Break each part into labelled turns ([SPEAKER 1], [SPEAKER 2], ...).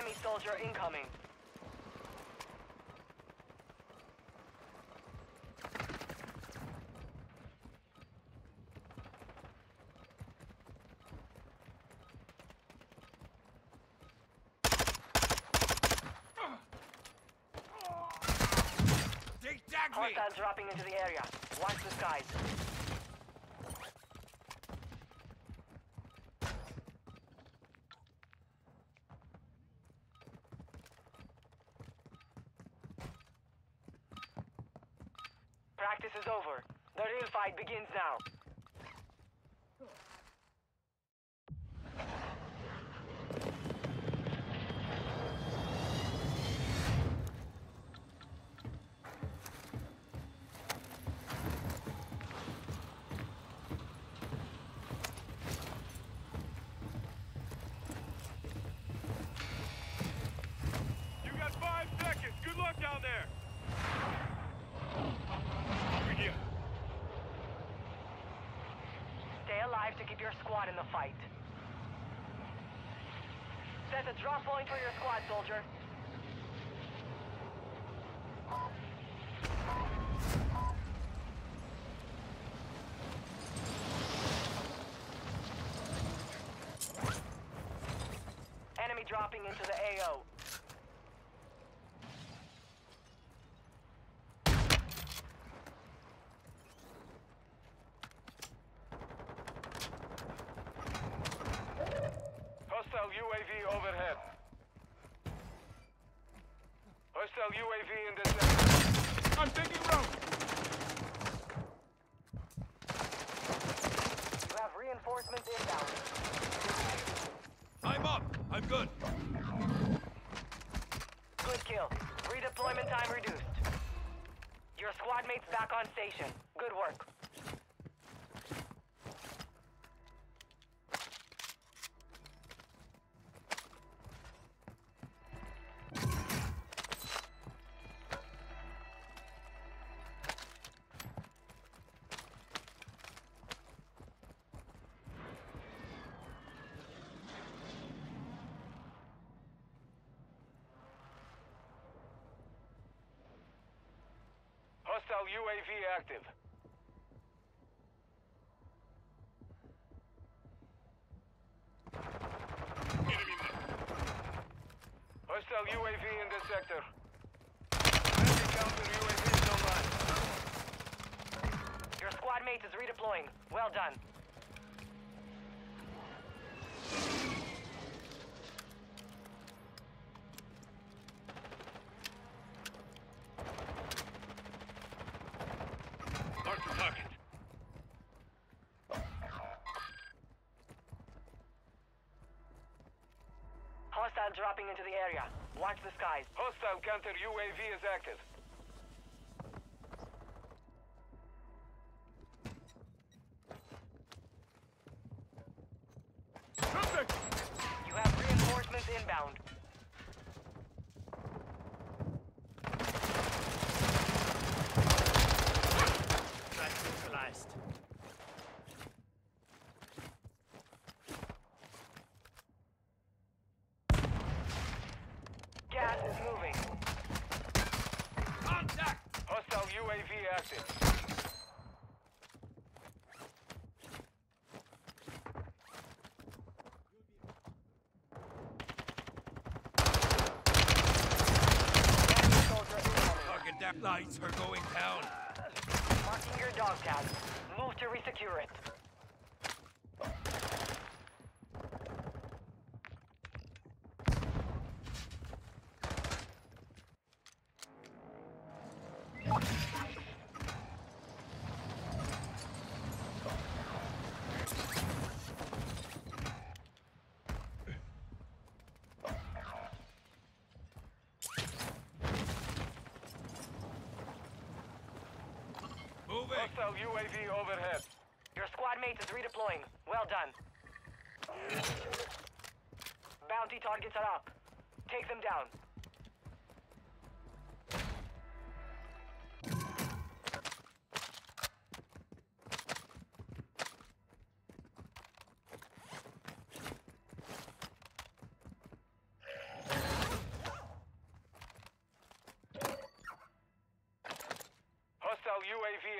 [SPEAKER 1] Enemy soldier incoming. Hostiles dropping into the area. Watch the skies. Practice is over. The real fight begins now.
[SPEAKER 2] Down there! Over here!
[SPEAKER 1] Stay alive to keep your squad in the fight. Set a drop point for your squad, soldier. Enemy dropping into the AO.
[SPEAKER 2] Hostile UAV overhead. Hostile UAV in this area. I'm taking round.
[SPEAKER 1] You have reinforcements inbound.
[SPEAKER 2] I'm up. I'm good.
[SPEAKER 1] Good kill. Redeployment time reduced. Your squad mates back on station. Good work.
[SPEAKER 2] Hostile UAV active. Enemy mark. Hostile UAV in this sector. Friendly counter UAV is online.
[SPEAKER 1] Your squad mate is redeploying. Well done.
[SPEAKER 2] Mark the target.
[SPEAKER 1] Hostile dropping into the area. Watch the skies.
[SPEAKER 2] Hostile counter UAV is active.
[SPEAKER 1] You have reinforcements inbound.
[SPEAKER 3] That's neutralized.
[SPEAKER 1] Gas is moving.
[SPEAKER 2] Contact! Hostile UAV active.
[SPEAKER 1] Soldier incoming.
[SPEAKER 2] Target that lights are going down.
[SPEAKER 1] Marking your dog tag. Move to resecure it.
[SPEAKER 2] Moving. Hostile UAV overhead.
[SPEAKER 1] Your squad mate is redeploying. Well done. Bounty targets are up. Take them down.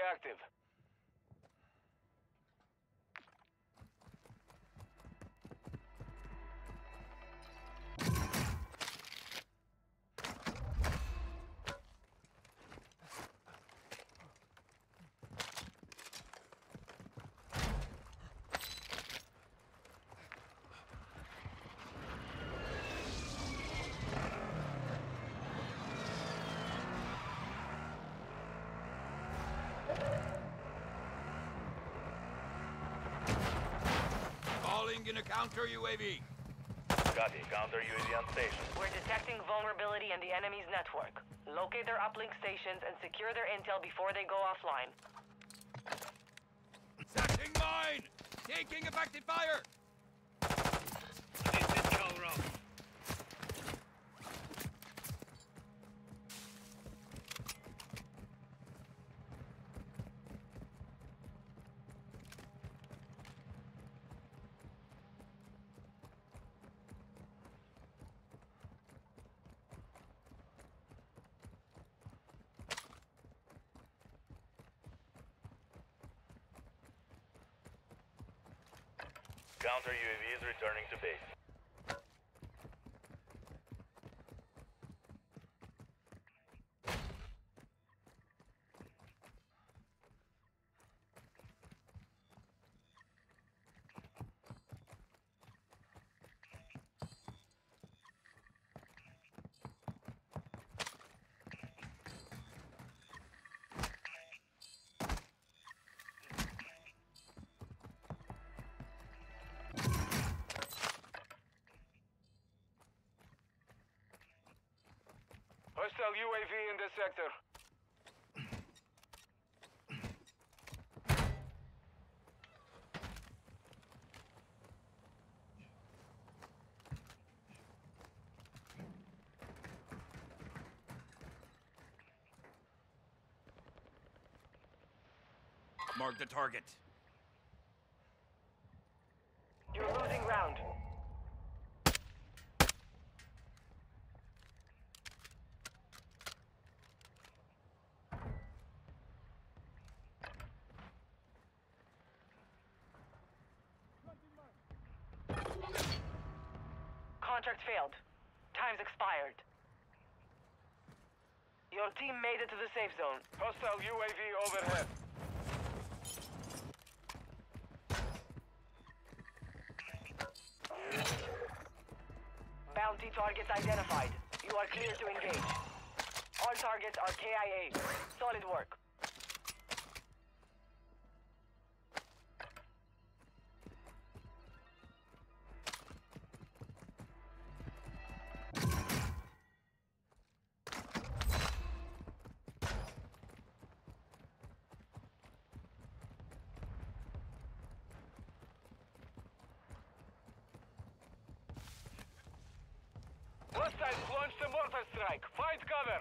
[SPEAKER 2] active.
[SPEAKER 4] In a counter UAV.
[SPEAKER 5] Copy. Counter UAV on station.
[SPEAKER 1] We're detecting vulnerability in the enemy's network. Locate their uplink stations and secure their intel before they go offline.
[SPEAKER 4] Setting mine! Taking effective fire!
[SPEAKER 3] This is Calro.
[SPEAKER 5] Counter UAV is returning to base.
[SPEAKER 2] Hostile UAV in this sector.
[SPEAKER 4] Mark the target.
[SPEAKER 1] You're losing ground. Contract failed. Time's expired. Your team made it to the safe zone.
[SPEAKER 2] Hostile UAV overhead.
[SPEAKER 1] Bounty targets identified. You are clear to engage. All targets are KIA. Solid work.
[SPEAKER 2] Hostiles launched a mortar strike. Find cover.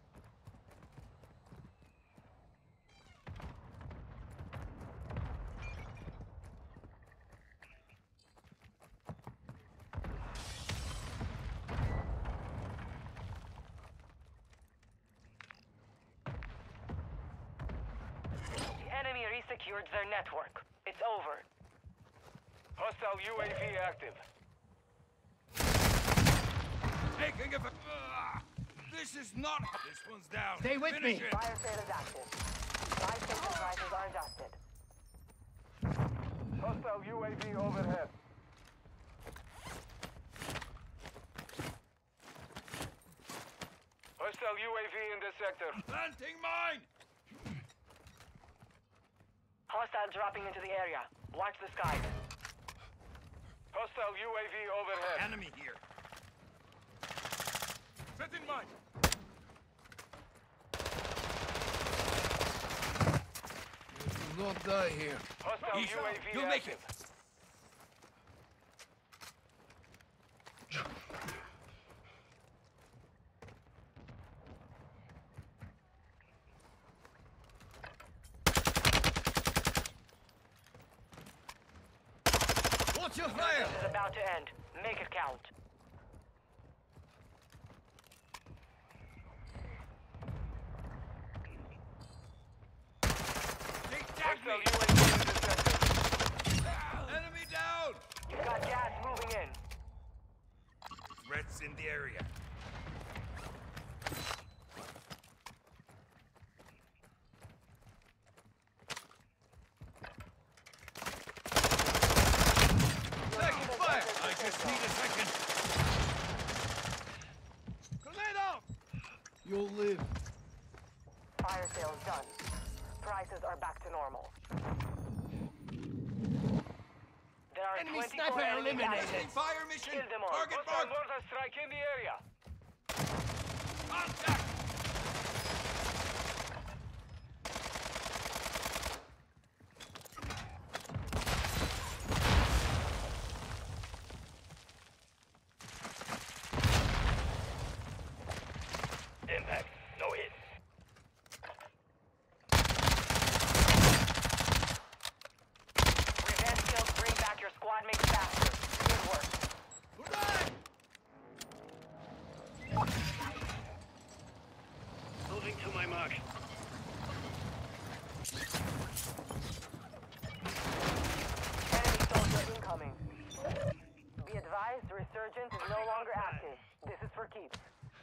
[SPEAKER 1] The enemy resecured their network. It's over.
[SPEAKER 2] Hostile UAV active.
[SPEAKER 4] Making a... This is not... This one's down.
[SPEAKER 3] Stay with
[SPEAKER 4] Finish
[SPEAKER 3] me.
[SPEAKER 4] it.
[SPEAKER 1] Fire sale is active. Buy station prices are adjusted.
[SPEAKER 2] Hostile UAV overhead. Hostile UAV in this sector.
[SPEAKER 4] Planting mine!
[SPEAKER 1] Hostile dropping into the area. Watch the skies.
[SPEAKER 2] Hostile UAV overhead.
[SPEAKER 4] Enemy here. Setting mine.
[SPEAKER 3] Do not die here.
[SPEAKER 2] Hostile
[SPEAKER 4] Easy.
[SPEAKER 2] UAV
[SPEAKER 4] You'll make
[SPEAKER 2] active.
[SPEAKER 4] it.
[SPEAKER 3] Watch your fire!
[SPEAKER 1] This is about to end. Make it count.
[SPEAKER 2] Hostile UAV in this sector.
[SPEAKER 4] Enemy down!
[SPEAKER 1] You've got gas moving in.
[SPEAKER 4] Threats in the area. Taking fire! I just need a second. Tornado!
[SPEAKER 3] You'll live.
[SPEAKER 1] Fire sales done. Prices are back to normal. There are
[SPEAKER 3] Enemy
[SPEAKER 1] 24
[SPEAKER 3] sniper
[SPEAKER 1] enemies
[SPEAKER 3] eliminated.
[SPEAKER 1] active.
[SPEAKER 4] Fire mission!
[SPEAKER 1] Kill them all.
[SPEAKER 4] Target
[SPEAKER 2] Hostile
[SPEAKER 4] marked!
[SPEAKER 2] mortar strike in the area.
[SPEAKER 4] Contact!
[SPEAKER 5] Impact. No hit.
[SPEAKER 1] Revenge kills bring back your squad mates faster. Good work.
[SPEAKER 3] Moving to my mark.
[SPEAKER 1] Enemy soldier incoming. Be advised, resurgence is no longer active. This is for keeps.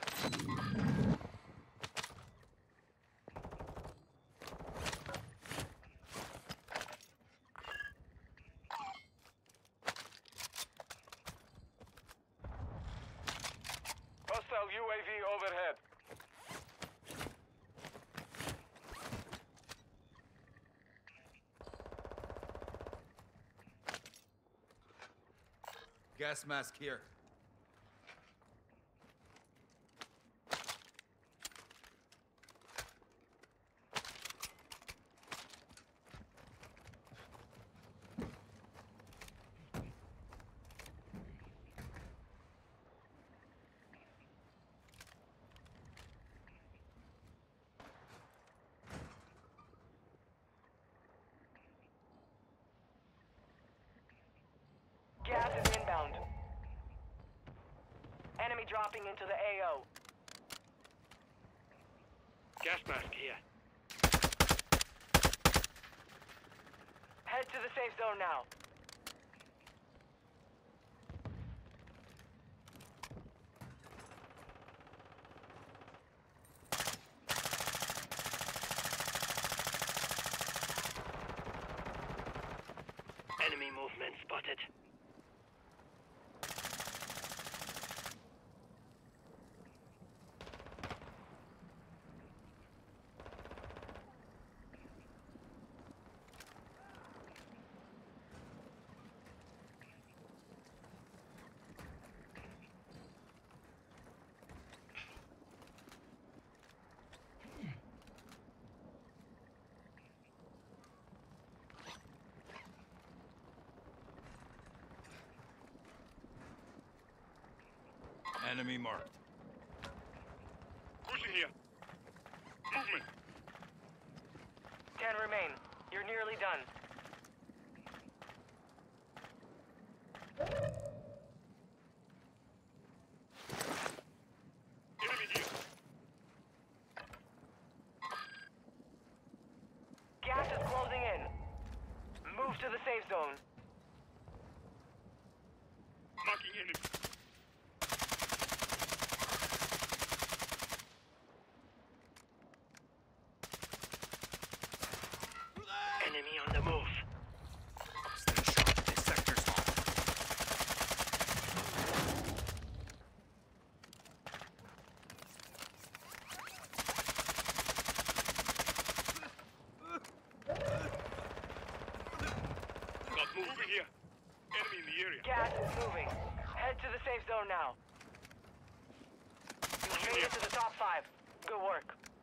[SPEAKER 2] Hostile UAV overhead.
[SPEAKER 4] Gas mask here.
[SPEAKER 1] Gas is inbound. Enemy dropping into the AO.
[SPEAKER 3] Gas mask here.
[SPEAKER 1] Head to the safe zone now.
[SPEAKER 3] Enemy movement spotted.
[SPEAKER 4] Enemy marked.
[SPEAKER 2] Pushing here. Movement.
[SPEAKER 1] 10 remain. You're nearly done.
[SPEAKER 2] Enemy here.
[SPEAKER 1] Gas is closing in. Move to the safe zone.
[SPEAKER 2] Marking enemy.
[SPEAKER 3] Enemy on the move.
[SPEAKER 4] Stay sharp. This sector's hot.
[SPEAKER 2] Got moving here. Enemy in the area.
[SPEAKER 1] Gas is moving. Head to the safe zone now. You made it to the top 5. Good work.